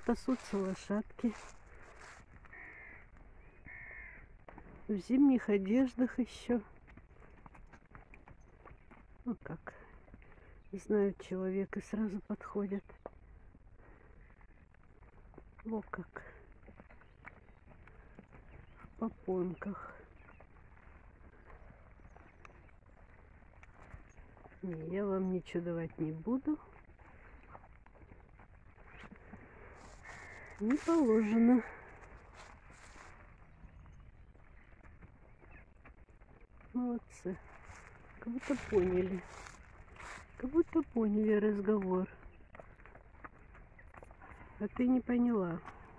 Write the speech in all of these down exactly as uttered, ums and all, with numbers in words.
пасутся лошадки. В зимних одеждах еще. Ну как, знают человека, сразу подходят. Вот как. В попонках. Не, я вам ничего давать не буду. Не положено. Молодцы. Как будто поняли. Как будто поняли разговор. А ты не поняла.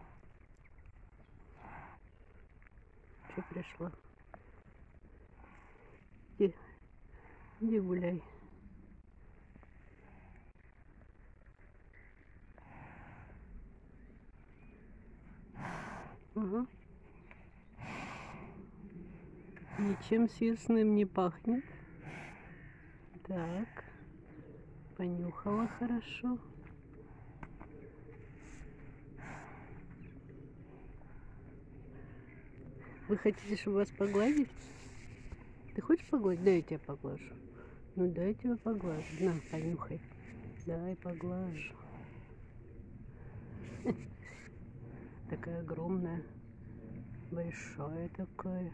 Что пришла? Иди, иди гуляй. Ага. Ничем съестным не пахнет. Так. Понюхала хорошо. Вы хотите, чтобы вас погладить? Ты хочешь погладить? Дай я тебя поглажу. Ну дай я тебя поглажу. На, понюхай. Дай поглажу. Такая огромная. Большая такая.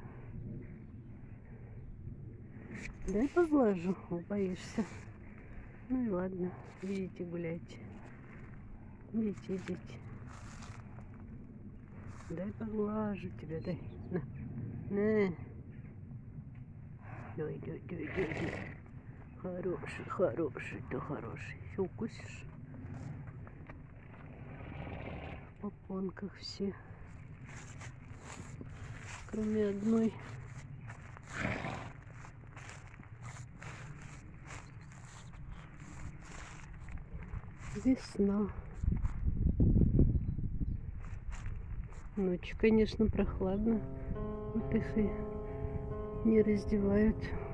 Дай поглажу. Боишься. Ну и ладно. Идите гуляйте. Идите, идите. Дай поглажу тебя, дай. На. На. Дай, дай, дай, дай, дай. Хороший, хороший, ты хороший. Все укусишь? В попонках все. Кроме одной. Весна. Ночью, конечно, прохладно. Вот их и не раздевают.